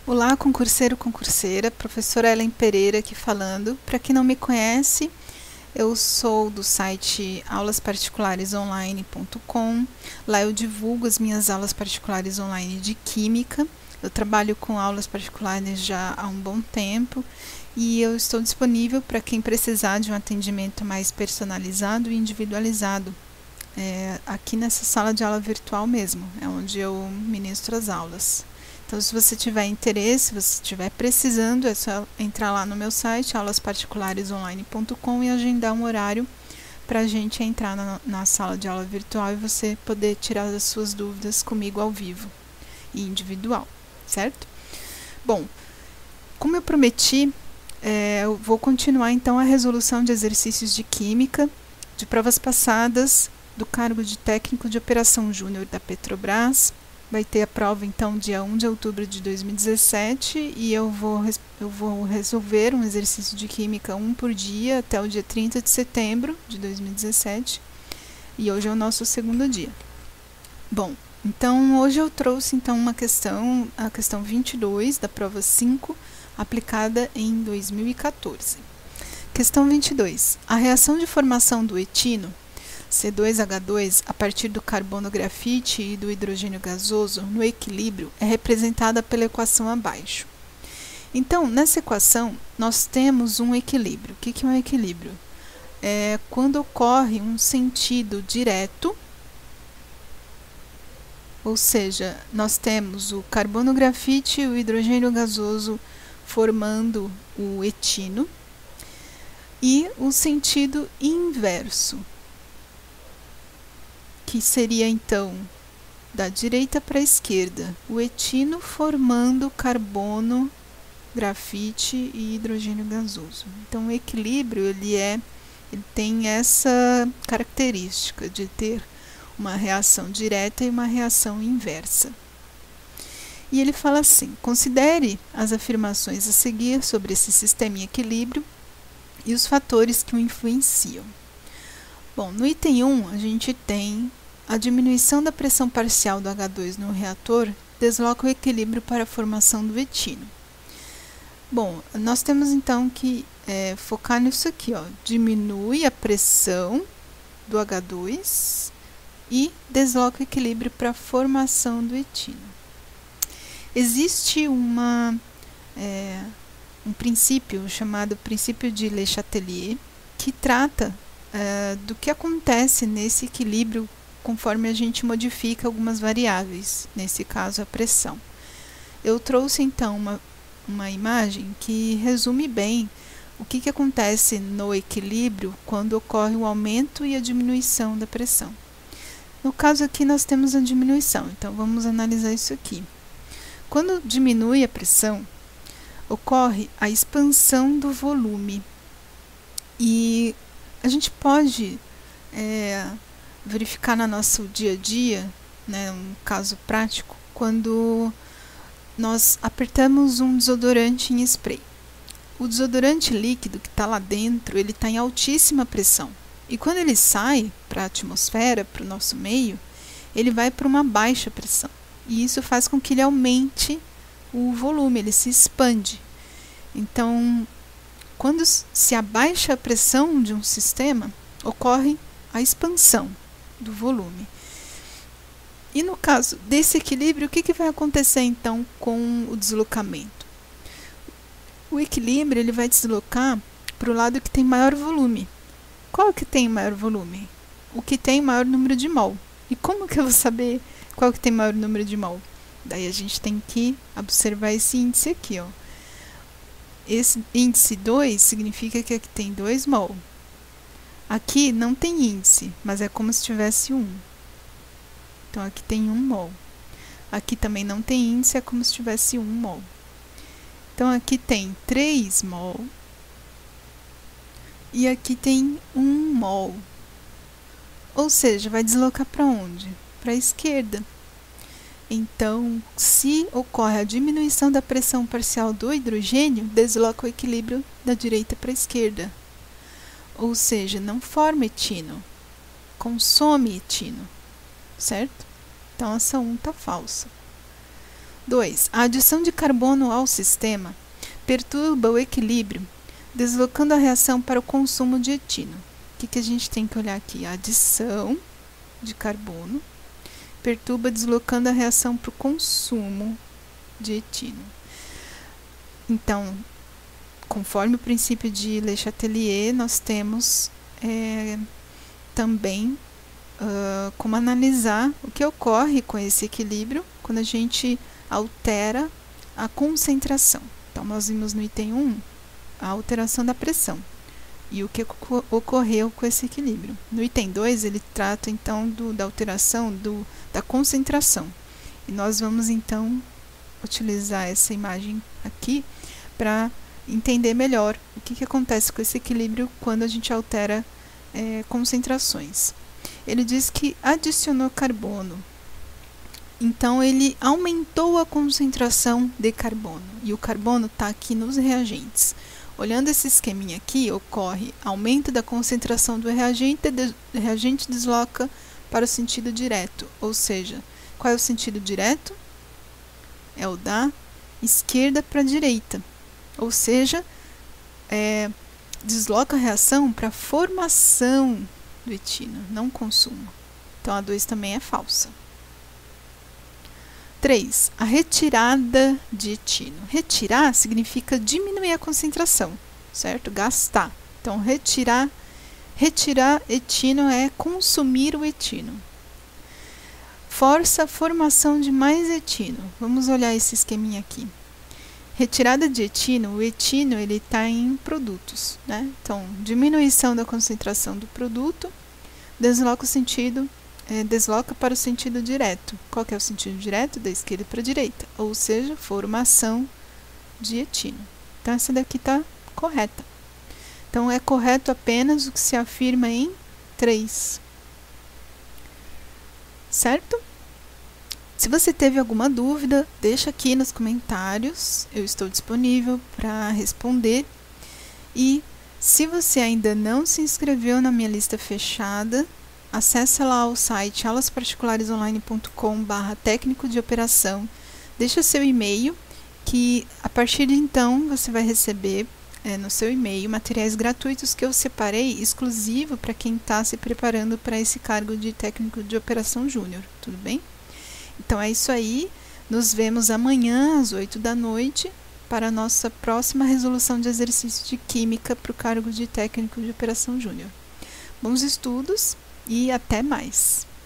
Olá, concurseiro, concurseira, professora Ellen Pereira aqui falando. Para quem não me conhece, eu sou do site aulasparticularesonline.com. Lá eu divulgo as minhas aulas particulares online de Química. Eu trabalho com aulas particulares já há um bom tempo e eu estou disponível para quem precisar de um atendimento mais personalizado e individualizado. Aqui nessa sala de aula virtual mesmo, é onde eu ministro as aulas. Então, se você tiver interesse, se você estiver precisando, é só entrar lá no meu site, aulasparticularesonline.com, e agendar um horário para a gente entrar na sala de aula virtual e você poder tirar as suas dúvidas comigo ao vivo e individual, certo? Bom, como eu prometi, eu vou continuar então a resolução de exercícios de química, de provas passadas, do cargo de técnico de operação júnior da Petrobras. Vai ter a prova, então, dia 1 de outubro de 2017 e eu vou resolver um exercício de química 1 por dia até o dia 30 de setembro de 2017 e hoje é o nosso segundo dia. Bom, então hoje eu trouxe então uma questão, a questão 22 da prova 5, aplicada em 2014. Questão 22. A reação de formação do etino C2H2 a partir do carbono grafite e do hidrogênio gasoso no equilíbrio é representada pela equação abaixo. Então, nessa equação, nós temos um equilíbrio. O que é um equilíbrio? É quando ocorre um sentido direto, ou seja, nós temos o carbono grafite e o hidrogênio gasoso formando o etino, e o sentido inverso, que seria então da direita para a esquerda, o etino formando carbono, grafite e hidrogênio gasoso. Então o equilíbrio ele tem essa característica de ter uma reação direta e uma reação inversa. E ele fala assim: considere as afirmações a seguir sobre esse sistema em equilíbrio e os fatores que o influenciam. Bom, no item 1 a gente tem a diminuição da pressão parcial do H2 no reator desloca o equilíbrio para a formação do etino. Bom, nós temos então que focar nisso aqui, ó. Diminui a pressão do H2 e desloca o equilíbrio para a formação do etino. Existe um princípio chamado princípio de Le Chatelier que trata do que acontece nesse equilíbrio conforme a gente modifica algumas variáveis, nesse caso a pressão. Eu trouxe então uma imagem que resume bem o que acontece no equilíbrio quando ocorre o aumento e a diminuição da pressão. No caso aqui nós temos a diminuição, então vamos analisar isso aqui. Quando diminui a pressão, ocorre a expansão do volume e a gente pode verificar no nosso dia a dia, né, um caso prático, quando nós apertamos um desodorante em spray. O desodorante líquido que está lá dentro, ele está em altíssima pressão. E quando ele sai para a atmosfera, para o nosso meio, ele vai para uma baixa pressão. E isso faz com que ele aumente o volume, ele se expande. Então, quando se abaixa a pressão de um sistema, ocorre a expansão do volume. E no caso desse equilíbrio, o que vai acontecer então com o deslocamento? O equilíbrio ele vai deslocar para o lado que tem maior volume. Qual que tem maior volume? O que tem maior número de mol. E como que eu vou saber qual que tem maior número de mol? Daí a gente tem que observar esse índice aqui, ó. Esse índice 2 significa que aqui tem 2 mol. Aqui não tem índice, mas é como se tivesse 1. Então aqui tem 1 mol. Aqui também não tem índice, é como se tivesse 1 mol. Então aqui tem 3 mol. E aqui tem 1 mol. Ou seja, vai deslocar para onde? Para a esquerda. Então, se ocorre a diminuição da pressão parcial do hidrogênio, desloca o equilíbrio da direita para a esquerda. Ou seja, não forma etino, consome etino, certo? Então, essa 1 está falsa. 2. A adição de carbono ao sistema perturba o equilíbrio, deslocando a reação para o consumo de etino. O que a gente tem que olhar aqui? A adição de carbono perturba, deslocando a reação para o consumo de etino. Então, conforme o princípio de Le Chatelier, nós temos também como analisar o que ocorre com esse equilíbrio quando a gente altera a concentração. Então, nós vimos no item 1 a alteração da pressão e o que ocorreu com esse equilíbrio. No item 2, ele trata então da alteração da concentração. E nós vamos então utilizar essa imagem aqui para entender melhor o que acontece com esse equilíbrio quando a gente altera concentrações. Ele diz que adicionou carbono, então ele aumentou a concentração de carbono, e o carbono está aqui nos reagentes. Olhando esse esqueminha aqui, ocorre aumento da concentração do reagente, o reagente desloca para o sentido direto, ou seja, qual é o sentido direto? É o da esquerda para a direita, ou seja, desloca a reação para a formação do etino, não consumo. Então, a 2 também é falsa. 3. A retirada de etino. Retirar significa diminuir a concentração, certo? Gastar. Então, retirar etino é consumir o etino. Força a formação de mais etino. Vamos olhar esse esqueminha aqui. Retirada de etino, o etino ele está em produtos, né? Então, diminuição da concentração do produto, desloca para o sentido direto. Qual que é o sentido direto? Da esquerda para a direita, ou seja, formação de etino. Então, essa daqui está correta. Então, é correto apenas o que se afirma em 3. Certo? Se você teve alguma dúvida, deixa aqui nos comentários, eu estou disponível para responder. E se você ainda não se inscreveu na minha lista fechada, acesse lá o site aulasparticularesonline.com/técnico de operação, deixa seu e-mail, que a partir de então você vai receber no seu e-mail materiais gratuitos que eu separei exclusivo para quem está se preparando para esse cargo de técnico de operação júnior, tudo bem? Então é isso aí, nos vemos amanhã às 8 da noite para a nossa próxima resolução de exercício de química para o cargo de técnico de operação júnior. Bons estudos e até mais!